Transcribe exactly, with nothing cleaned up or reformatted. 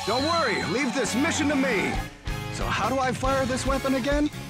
Don't worry, leave this mission to me. So how do I fire this weapon again?